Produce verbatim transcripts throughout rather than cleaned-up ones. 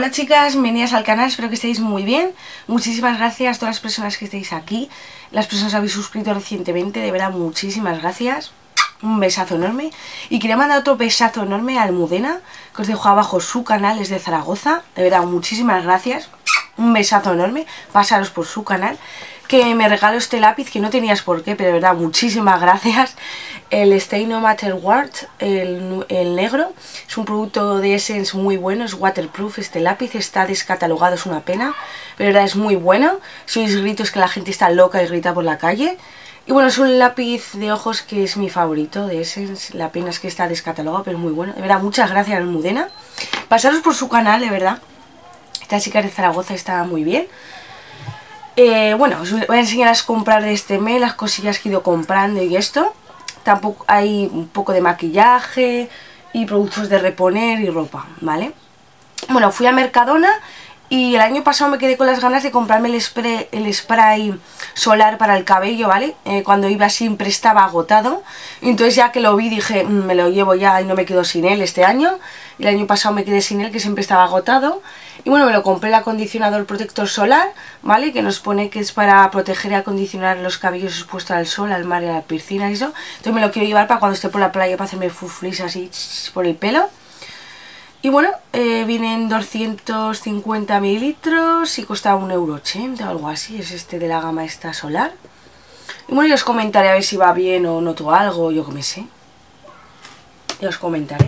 Hola chicas, bienvenidas al canal, espero que estéis muy bien. Muchísimas gracias a todas las personas que estéis aquí, las personas que habéis suscrito recientemente, de verdad muchísimas gracias. Un besazo enorme. Y quería mandar otro besazo enorme a Almudena, que os dejo abajo su canal, es de Zaragoza. De verdad muchísimas gracias, un besazo enorme, pasaros por su canal. Que me regaló este lápiz, que no tenías por qué, pero de verdad muchísimas gracias. El Stay No Matter What, el, el negro, es un producto de Essence muy bueno, es waterproof este lápiz, está descatalogado, es una pena, pero de verdad es muy bueno. Si oís gritos que la gente está loca y grita por la calle. Y bueno, es un lápiz de ojos que es mi favorito de Essence, la pena es que está descatalogado, pero es muy bueno. De verdad, muchas gracias Almudena. Pasaros por su canal, de verdad. Esta chica de Zaragoza está muy bien. Eh, bueno, os voy a enseñar a comprar de este mes las cosillas que he ido comprando y esto. Tampoco hay un poco de maquillaje y productos de reponer y ropa, ¿vale? Bueno, fui a Mercadona y el año pasado me quedé con las ganas de comprarme el spray, el spray solar para el cabello, ¿vale? Eh, cuando iba siempre estaba agotado. Entonces ya que lo vi dije, mmm, me lo llevo ya y no me quedo sin él este año. Y el año pasado me quedé sin él, que siempre estaba agotado. Y bueno, me lo compré el acondicionador protector solar, ¿vale? Que nos pone que es para proteger y acondicionar los cabellos expuestos al sol, al mar y a la piscina y eso. Entonces me lo quiero llevar para cuando esté por la playa, para hacerme fuflis así por el pelo. Y bueno, eh, vienen doscientos cincuenta mililitros y cuesta un euro ochenta o algo así. Es este de la gama esta solar. Y bueno, yo os comentaré a ver si va bien o noto algo, yo que me sé. Ya os comentaré.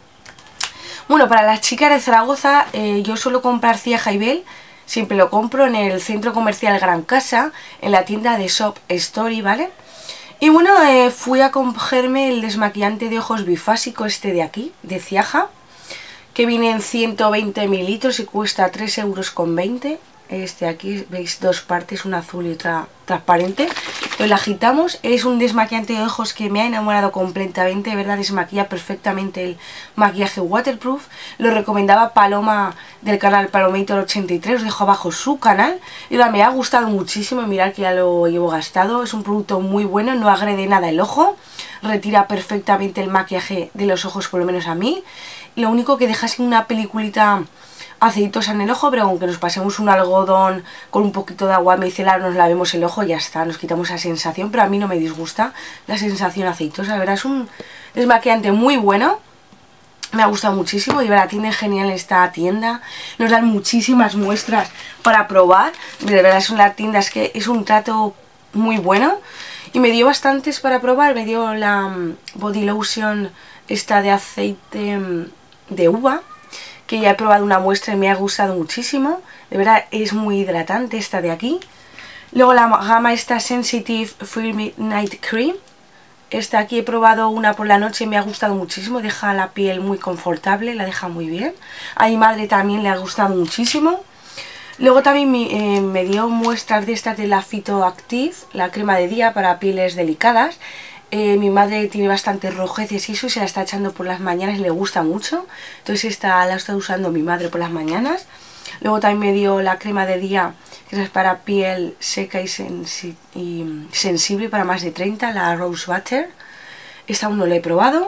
Bueno, para las chicas de Zaragoza, eh, yo suelo comprar Cía Jaibel. Siempre lo compro en el centro comercial Gran Casa, en la tienda de Shop Story, ¿vale? Y bueno, eh, fui a cogerme el desmaquillante de ojos bifásico este de aquí, de Ciaja, que viene en ciento veinte mililitros y cuesta tres euros con veinte. Este aquí, veis dos partes, una azul y otra transparente. Entonces la agitamos. Es un desmaquillante de ojos que me ha enamorado completamente, de verdad desmaquilla perfectamente el maquillaje waterproof. Lo recomendaba Paloma del canal Palomator ochenta y tres, os dejo abajo su canal. Y ahora me ha gustado muchísimo, mirad que ya lo llevo gastado. Es un producto muy bueno, no agrede nada el ojo, retira perfectamente el maquillaje de los ojos, por lo menos a mí. Lo único que deja sin una peliculita aceitosa en el ojo, pero aunque nos pasemos un algodón con un poquito de agua micelar, nos lavemos el ojo, ya está, nos quitamos esa sensación, pero a mí no me disgusta la sensación aceitosa. La verdad es un desmaquillante muy bueno, me ha gustado muchísimo y la tiene genial esta tienda, nos dan muchísimas muestras para probar, de verdad es una tienda, es que es un trato muy bueno y me dio bastantes para probar. Me dio la um, body lotion esta de aceite um, de uva, que ya he probado una muestra y me ha gustado muchísimo, de verdad es muy hidratante esta de aquí. Luego la gama esta Sensitive Firm Night Cream, esta aquí he probado una por la noche y me ha gustado muchísimo, deja la piel muy confortable, la deja muy bien. A mi madre también le ha gustado muchísimo. Luego también me, eh, me dio muestras de estas de la Phytoactive, la crema de día para pieles delicadas. Eh, mi madre tiene bastantes rojeces y eso, y se la está echando por las mañanas y le gusta mucho. Entonces esta la está usando mi madre por las mañanas. Luego también me dio la crema de día, que es para piel seca y, sensi y sensible para más de treinta, la Rose Butter. Esta aún no la he probado.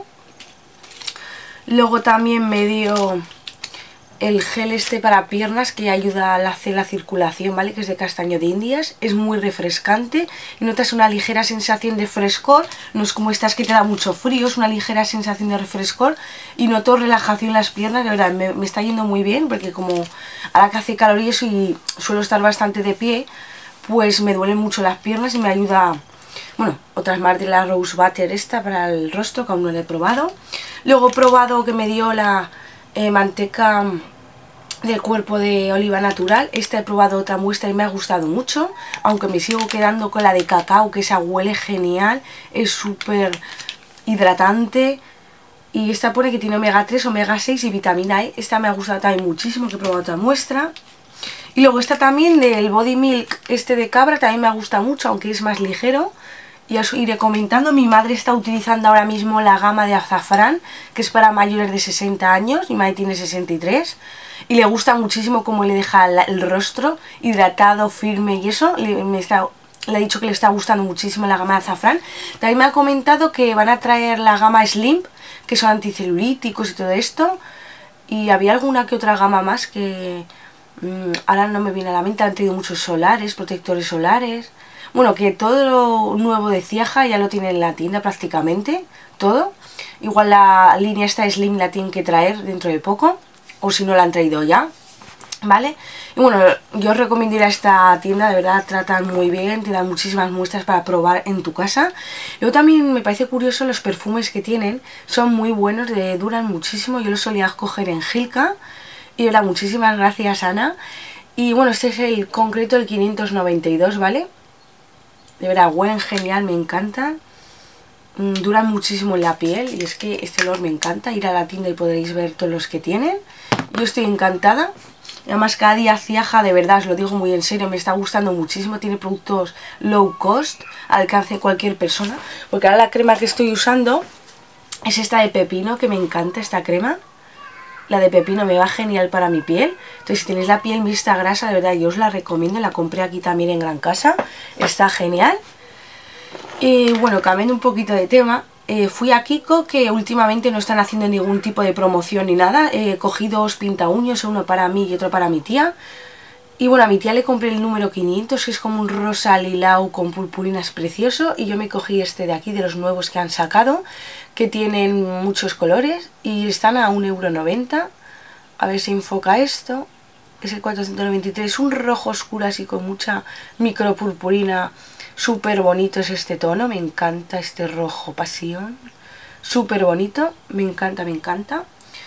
Luego también me dio el gel este para piernas que ayuda a hacer la circulación, ¿vale? Que es de castaño de Indias, es muy refrescante y notas una ligera sensación de frescor, no es como estas que te da mucho frío, es una ligera sensación de refrescor y noto relajación en las piernas, de verdad me, me está yendo muy bien porque como ahora que hace calor y eso y suelo estar bastante de pie, pues me duelen mucho las piernas y me ayuda. Bueno, otras más de la Rose Butter esta para el rostro que aún no la he probado. Luego he probado que me dio la Eh, manteca del cuerpo de oliva natural. Esta he probado otra muestra y me ha gustado mucho, aunque me sigo quedando con la de cacao, que esa huele genial, es súper hidratante. Y esta pone que tiene omega tres, omega seis y vitamina E. Esta me ha gustado también muchísimo, que he probado otra muestra. Y luego esta también del Body Milk, este de cabra, también me gusta mucho, aunque es más ligero. Y os iré comentando, mi madre está utilizando ahora mismo la gama de azafrán, que es para mayores de sesenta años, mi madre tiene sesenta y tres, y le gusta muchísimo cómo le deja el rostro hidratado, firme y eso, le, me está, le he dicho que le está gustando muchísimo la gama de azafrán. También me ha comentado que van a traer la gama Slim, que son anticelulíticos y todo esto, Y había alguna que otra gama más que mmm, ahora no me viene a la mente. Han tenido muchos solares, protectores solares. Bueno, que todo lo nuevo de Ciaja ya lo tiene en la tienda prácticamente, todo. Igual la línea esta Slim la tienen que traer dentro de poco, o si no la han traído ya, ¿vale? Y bueno, yo os recomiendo ir a esta tienda, de verdad tratan muy bien, te dan muchísimas muestras para probar en tu casa. Luego también me parece curioso los perfumes que tienen, son muy buenos, de, duran muchísimo, yo los solía coger en Gilca. Y de verdad, muchísimas gracias, Ana. Y bueno, este es el concreto, el quinientos noventa y dos, ¿vale? De verdad, huelen genial, me encantan. Mm, duran muchísimo en la piel y es que este olor me encanta. Ir a la tienda y podréis ver todos los que tienen. Yo estoy encantada. Además, cada día Ciaja, de verdad, os lo digo muy en serio, me está gustando muchísimo. Tiene productos low cost, al alcance de cualquier persona. Porque ahora la crema que estoy usando es esta de pepino, que me encanta esta crema. La de pepino me va genial para mi piel. Entonces, si tenéis la piel mixta grasa, de verdad, yo os la recomiendo. La compré aquí también en Gran Casa. Está genial. Y bueno, cambiando un poquito de tema, eh, fui a Kiko, que últimamente no están haciendo ningún tipo de promoción ni nada. Eh, cogí dos pinta uñas, uno para mí y otro para mi tía. Y bueno, a mi tía le compré el número quinientos, que es como un rosa lilau con purpurinas precioso. Y yo me cogí este de aquí, de los nuevos que han sacado, que tienen muchos colores y están a un euro noventa. A ver si enfoca esto. Es el cuatrocientos noventa y tres, un rojo oscuro así con mucha micro purpurina. Súper bonito es este tono, me encanta este rojo pasión. Súper bonito, me encanta, me encanta.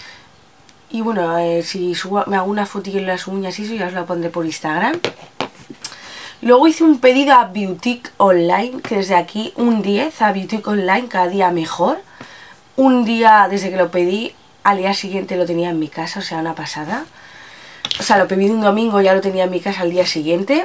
Y bueno, eh, si subo, me hago una fotilla en las uñas y eso, ya os la pondré por Instagram. Luego hice un pedido a Beautique Online, que desde aquí un diez a Beautique Online, cada día mejor. Un día desde que lo pedí, al día siguiente lo tenía en mi casa, o sea, una pasada. O sea, lo pedí un domingo, ya lo tenía en mi casa al día siguiente.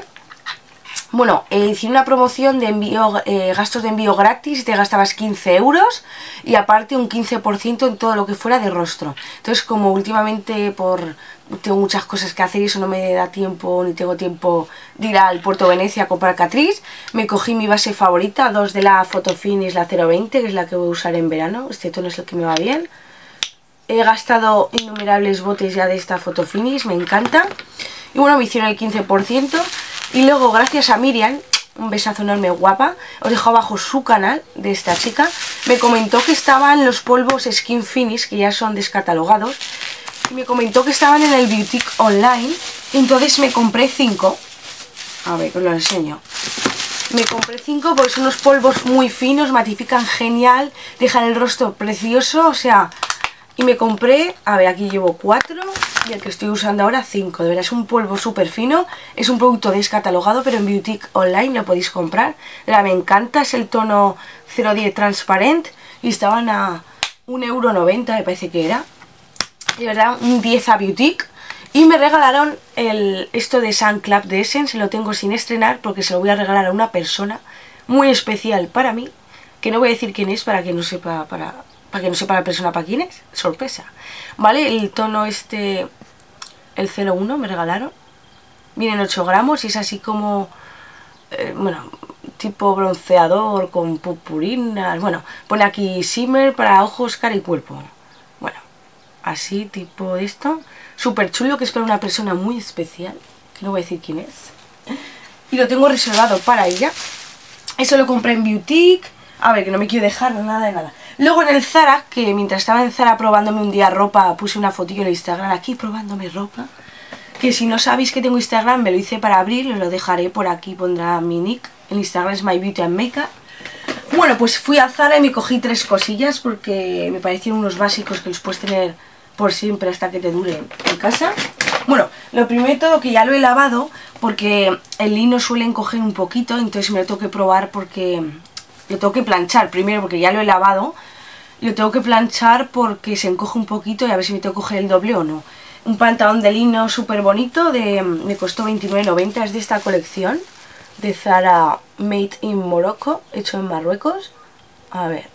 Bueno, eh, hice una promoción de envío, eh, gastos de envío gratis, te gastabas quince euros y aparte un quince por ciento en todo lo que fuera de rostro. Entonces, como últimamente por tengo muchas cosas que hacer y eso no me da tiempo, ni tengo tiempo de ir al Puerto Venecia a comprar Catrice, me cogí mi base favorita, dos de la Photofinish, la cero veinte, que es la que voy a usar en verano. Este tono es el que me va bien. He gastado innumerables botes ya de esta Photofinish, me encanta. Y bueno, me hicieron el quince por ciento. Y luego, gracias a Miriam, un besazo enorme, guapa, os dejo abajo su canal de esta chica, me comentó que estaban los polvos Skin Finish, que ya son descatalogados, y me comentó que estaban en el Beautique Online, y entonces me compré cinco. A ver, os lo enseño. Me compré cinco porque son unos polvos muy finos, matifican genial, dejan el rostro precioso, o sea... Y me compré, a ver, aquí llevo cuatro y el que estoy usando ahora cinco. De verdad, es un polvo súper fino, es un producto descatalogado, pero en Beautique Online lo podéis comprar. De verdad, me encanta, es el tono cero diez Transparent y estaban a un euro noventa, me parece que era. De verdad, un diez a Beautique. Y me regalaron el, esto de Sun Club de Essence, lo tengo sin estrenar porque se lo voy a regalar a una persona muy especial para mí, que no voy a decir quién es para que no sepa, para... para que no sepa la persona para quién es, sorpresa. Vale, el tono este, el cero uno me regalaron. Vienen ocho gramos y es así como, eh, bueno, tipo bronceador con purpurinas. Bueno, pone aquí shimmer para ojos, cara y cuerpo. Bueno, así tipo esto. Súper chulo, que es para una persona muy especial, que no voy a decir quién es. Y lo tengo reservado para ella. Eso lo compré en Beautique. A ver, que no me quiero dejar nada de nada. Luego en el Zara, que mientras estaba en Zara probándome un día ropa, puse una fotillo en Instagram aquí probándome ropa. Que si no sabéis que tengo Instagram, me lo hice para abril, os lo dejaré por aquí, pondrá mi nick. En Instagram es My Beauty and Makeup. Bueno, pues fui a Zara y me cogí tres cosillas porque me parecieron unos básicos que los puedes tener por siempre hasta que te duren en casa. Bueno, lo primero de todo que ya lo he lavado porque el lino suele encoger un poquito, entonces me lo tengo que probar porque... Lo tengo que planchar primero porque ya lo he lavado. Lo tengo que planchar porque se encoge un poquito y a ver si me tengo que coger el doble o no. Un pantalón de lino súper bonito, de, me costó veintinueve noventa, es de esta colección de Zara Made in Morocco, hecho en Marruecos. A ver,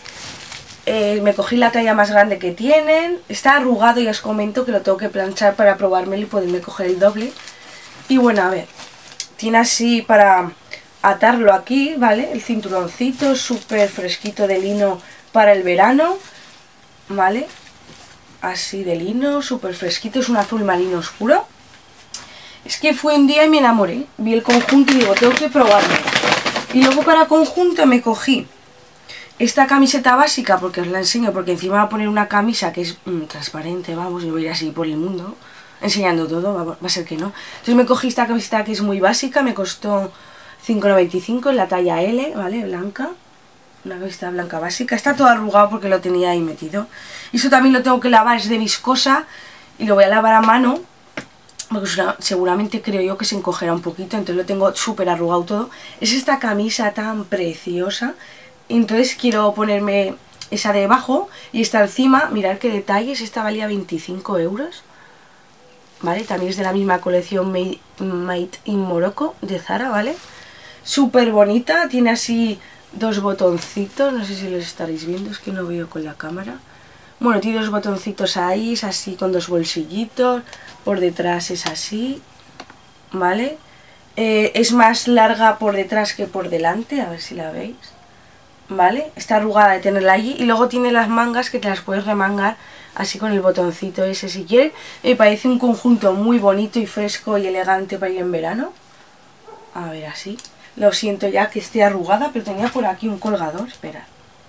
eh, me cogí la talla más grande que tienen, está arrugado y os comento que lo tengo que planchar para probármelo y poderme coger el doble. Y bueno, a ver, tiene así para... atarlo aquí, ¿vale? El cinturoncito súper fresquito de lino para el verano, ¿vale? así de lino, súper fresquito, es un azul marino oscuro. Es que fue un día y me enamoré, vi el conjunto y digo, tengo que probarlo. Y luego para conjunto me cogí esta camiseta básica, porque os la enseño, porque encima voy a poner una camisa que es mmm, transparente, vamos, y voy a ir así por el mundo, enseñando todo, va, va a ser que no. Entonces me cogí esta camiseta que es muy básica, me costó cinco noventa y cinco en la talla L, ¿vale? Blanca. Una camiseta blanca básica. Está todo arrugado porque lo tenía ahí metido. Y eso también lo tengo que lavar, es de viscosa. Y lo voy a lavar a mano. Porque seguramente creo yo que se encogerá un poquito. Entonces lo tengo súper arrugado todo. Es esta camisa tan preciosa. Entonces quiero ponerme esa de abajo. Y esta encima. Mirad qué detalles. Esta valía veinticinco euros. ¿Vale? También es de la misma colección Made, Made in Morocco de Zara, ¿vale? Súper bonita. Tiene así dos botoncitos, no sé si los estaréis viendo, es que no veo con la cámara. Bueno, tiene dos botoncitos ahí, es así con dos bolsillitos, por detrás es así, ¿vale? Eh, es más larga por detrás que por delante, a ver si la veis, ¿vale? Está arrugada de tenerla allí y luego tiene las mangas que te las puedes remangar así con el botoncito ese si quieres. Me parece un conjunto muy bonito y fresco y elegante para ir en verano. A ver, así. Lo siento ya que esté arrugada, pero tenía por aquí un colgador, esperad.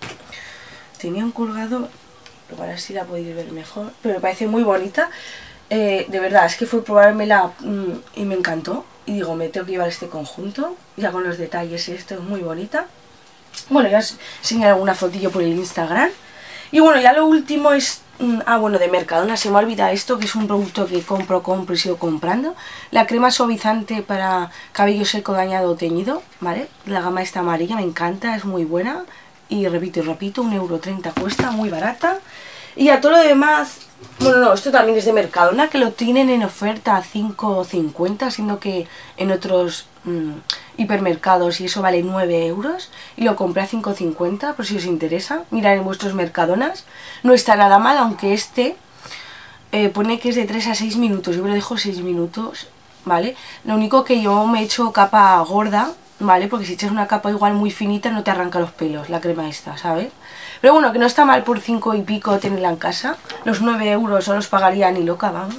Tenía un colgador, luego ahora sí la podéis ver mejor, pero me parece muy bonita. Eh, de verdad, es que fue probármela mmm, y me encantó. Y digo, me tengo que llevar este conjunto, ya con los detalles y esto es muy bonita. Bueno, ya os enseñaré alguna fotillo por el Instagram. Y bueno, ya lo último es... Ah, bueno, de Mercadona, se me olvida esto, que es un producto que compro, compro y sigo comprando. La crema suavizante para cabello seco, dañado o teñido, ¿vale? La gama esta amarilla, me encanta, es muy buena. Y repito y repito, un euro treinta cuesta, muy barata. Y a todo lo demás... Bueno, no, esto también es de Mercadona, que lo tienen en oferta a cinco cincuenta, siendo que en otros mmm, hipermercados y eso vale nueve euros. Y lo compré a cinco cincuenta, por si os interesa. Mirad en vuestros Mercadonas. No está nada mal, aunque este eh, pone que es de tres a seis minutos. Yo me lo dejo seis minutos, ¿vale? Lo único que yo me he hecho capa gorda, ¿vale? Porque si echas una capa igual muy finita no te arranca los pelos, la crema esta, ¿sabes? Pero bueno, que no está mal por cinco y pico tenerla en casa. Los nueve euros no los pagaría ni loca, vamos.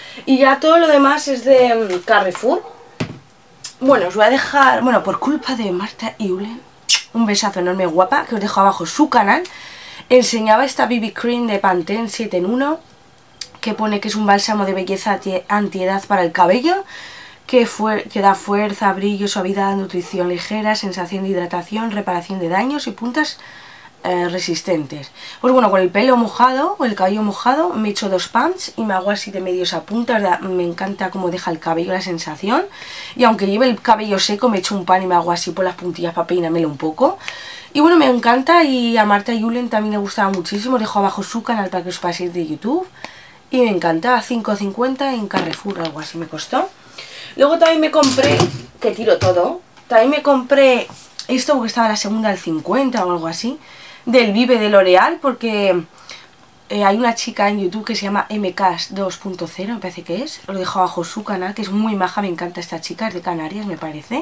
Y ya todo lo demás es de um, Carrefour. Bueno, os voy a dejar, bueno, por culpa de Marta Eulen, un besazo enorme guapa, que os dejo abajo su canal. Enseñaba esta B B Cream de Pantene siete en uno, que pone que es un bálsamo de belleza antiedad para el cabello, que, fue, que da fuerza, brillo, suavidad, nutrición ligera, sensación de hidratación, reparación de daños y puntas eh, resistentes. Pues bueno, con el pelo mojado, con el cabello mojado, me echo dos pumps y me hago así de medios a puntas. Me encanta cómo deja el cabello, la sensación. Y aunque lleve el cabello seco, me echo un pan y me hago así por las puntillas para peinármelo un poco. Y bueno, me encanta, y a Marta Eulen también le gustaba muchísimo. Os dejo abajo su canal para que os paséis de YouTube. Y me encanta, a cinco cincuenta en Carrefour, algo así me costó. Luego también me compré, que tiro todo, también me compré esto porque estaba la segunda al cincuenta o algo así, del Vive de L'Oreal, porque eh, hay una chica en YouTube que se llama M K dos punto cero, me parece que es. Os dejo abajo su canal, que es muy maja, me encanta esta chica, es de Canarias me parece.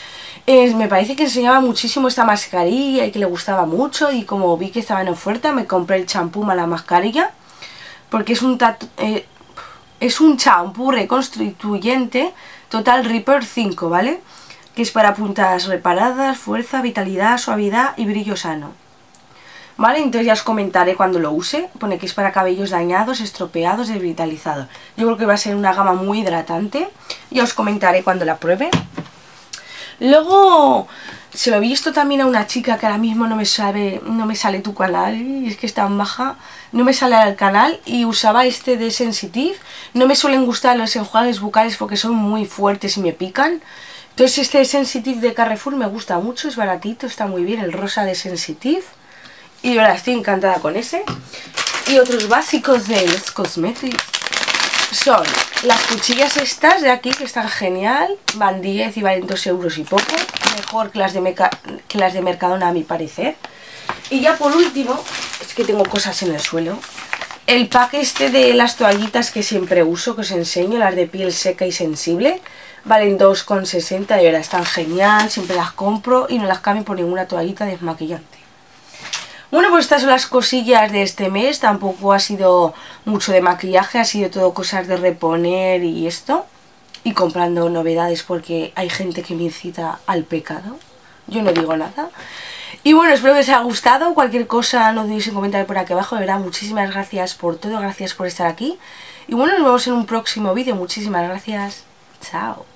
Eh, me parece que enseñaba muchísimo esta mascarilla y que le gustaba mucho, y como vi que estaba en oferta me compré el champú más la mascarilla, porque es un tatu eh, es un champú reconstituyente Total Repair cinco, ¿vale? Que es para puntas reparadas, fuerza, vitalidad, suavidad y brillo sano, ¿vale? Entonces ya os comentaré cuando lo use. Pone que es para cabellos dañados, estropeados, desvitalizados. Yo creo que va a ser una gama muy hidratante. Ya os comentaré cuando la pruebe. Luego se lo he visto también a una chica que ahora mismo no me sabe, no me sale tu canal, y es que es tan baja, no me sale al canal, y usaba este de Sensitive. No me suelen gustar los enjuagues bucales porque son muy fuertes y me pican. Entonces este de Sensitive de Carrefour me gusta mucho, es baratito, está muy bien, el rosa de Sensitive. Y de verdad estoy encantada con ese. Y otros básicos de los Cosmetics son las cuchillas estas de aquí, que están genial, van diez y valen dos euros y poco, mejor que las de, Meca que las de Mercadona a mi parecer. Y ya por último, es que tengo cosas en el suelo, el pack este de las toallitas que siempre uso, que os enseño, las de piel seca y sensible, valen dos con sesenta, de verdad están genial, siempre las compro y no las cambio por ninguna toallita desmaquillante. Bueno, pues estas son las cosillas de este mes. Tampoco ha sido mucho de maquillaje, ha sido todo cosas de reponer y esto. Y comprando novedades porque hay gente que me incita al pecado. Yo no digo nada. Y bueno, espero que os haya gustado. Cualquier cosa no dudéis en comentar por aquí abajo. De verdad, muchísimas gracias por todo. Gracias por estar aquí. Y bueno, nos vemos en un próximo vídeo. Muchísimas gracias. Chao.